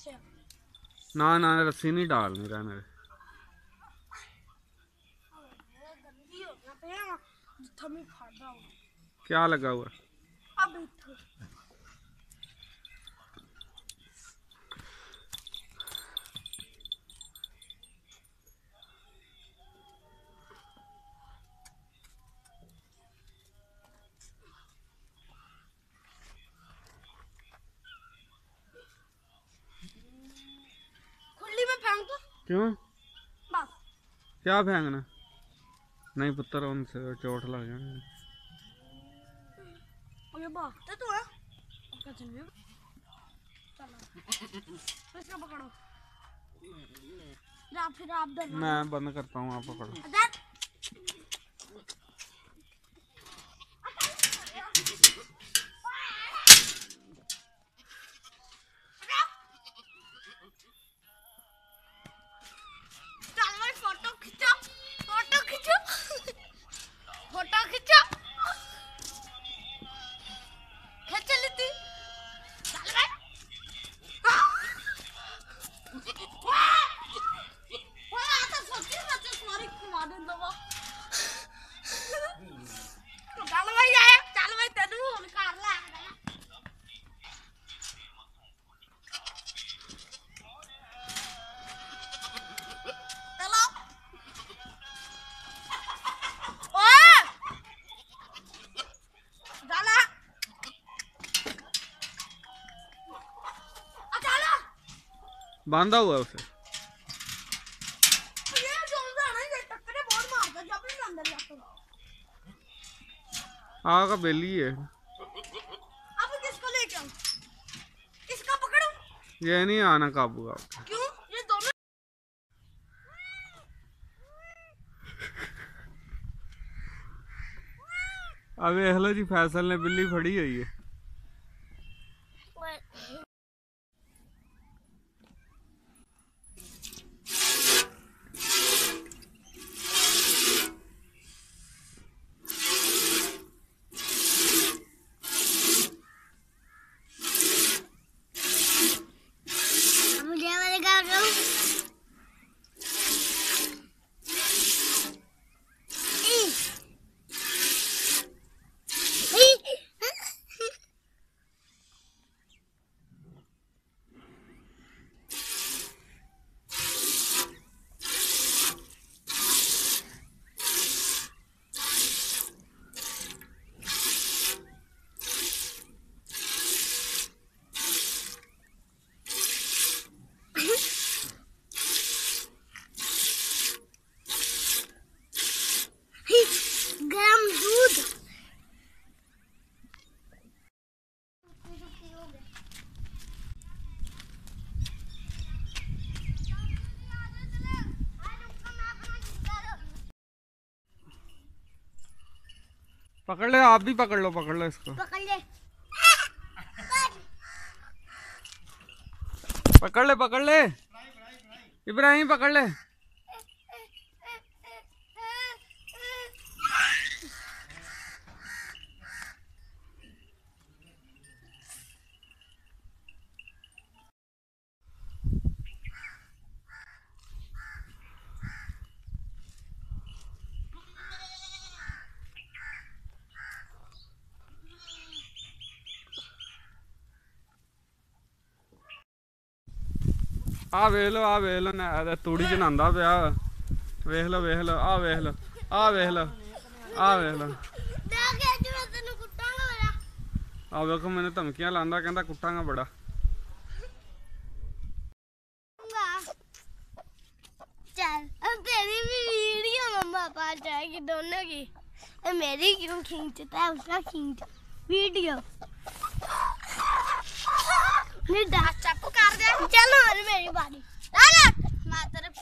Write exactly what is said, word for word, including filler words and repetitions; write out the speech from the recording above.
ना ना रस्सी नहीं डालनी रहने। क्या लगा हुआ? खुली में फेंक दो। क्यों? बस। क्या फेंकना? नहीं पुत्र उनसे चोट लग जाएगी। ये भागते तो है। चलो इसको पकड़ो या फिर आप दर मैं बंद करता हूँ, आप पकड़ो। फोटो खींचो, फोटो खींचो, फोटो खींचो, खींच लेती। चल भाई। वो आता सोची ना तो सॉरी मार दे दो। चल भाई आया, चल भाई तेनू फोन कर ला। बांधा हुआ उसे। ये जोंदा ना ये टक्करे बहुत मारता जब भी अंदर जाता। आग का बेली है। अब किसको लेके आऊं? इसका पकड़ूं? ये नहीं आना काबू आपका। क्यों? ये दोनों अब देख लो जी, फैसल ने बिल्ली फड़ी हुई है। गरम दूध। पकड़ ले, आप भी पकड़ लो, पकड़ लो इसको। पकड़ ले। पकड़ ले, पकड़ ले इब्राहिम, पकड़ ले। आ वेख लो, आ वेख लो, तूड़ी च नहांदा पिया। वेख लो, वेख लो, आ वेख लो, आ वेख लो, आ वेख लो। आ देखो मैंने धमकियां लांदा, कहंदा कुटांगा बड़ा। चल अब तेरी भी वीडियो मम्मा पास जाएगी दोनों की। मेरी क्यों खींचता है, उसका खींच वीडियो। चुप कर दे। चलो मेरी बारी। मैं तेरे